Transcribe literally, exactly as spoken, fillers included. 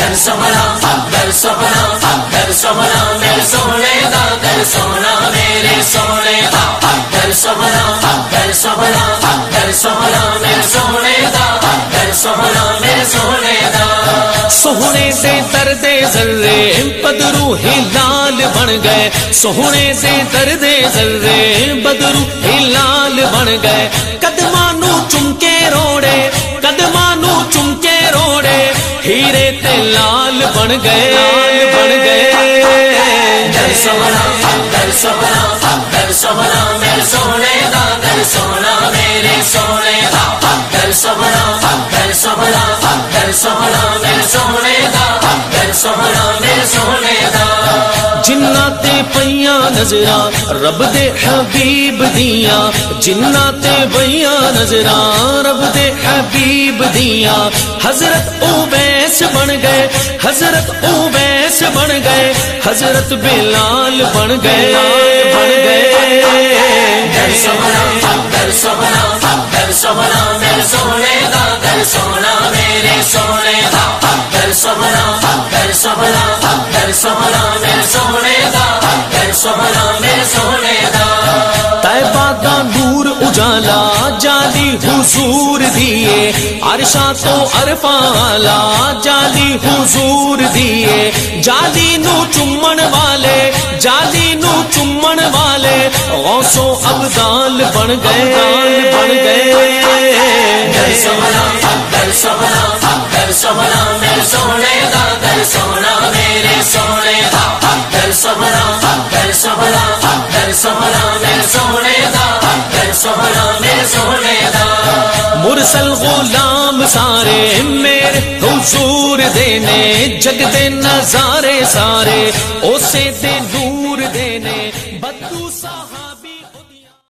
در سونا در سونا در سونا میرے سونے دا در سونا میرے سونے دا در سونا در سونا در سونا میرے سونے دا در سونا میرے سونے دا سونے سے درد ذرے بدرو ہی لال بن گئے سونے سے درد ذرے بدرو ہی لال بن گئے قدمانو چم کے روڑے قدمانو چم کے روڑے ہیرے تے لال بن گئے لال بن گئے در سونا در سونا در سونا میرے سونے دا در سونا میرے سونے دا در سونا در سونا در سونا میرے سونے دا در سونا میرے سونے دا جنات پیاں نظراں رب دے حبیب دیاں جنات پیاں نظراں رب دے حبیب دیاں حضرت اویس بن گئے حضرت اویس بن گئے حضرت بلال بن گئے بن گئے در سونا در سونا در سونا میرے سونے دا در سونا میرے سونے دا در سونا در سونا در سونا میرے سونے دا در سونا میرے سونے دا طیبہ دا نور اجالا جالی حضور دیے عرشاں تو عرفالا جالی حضور دیے جالی نو چمن والے جالی نو چمن والے غوث و ابدال بن گئے بن گئے در سونا در سونا در سونا میرے سونے دا در سونا میرے سونے دا در سونا در سونا در سونا میرے سونے دا در سونا میرے سونے دا مرسل غلام سارے میرے حضور دینے جگ دے نظارے سارے اسے دے نور دینے بدو صاحب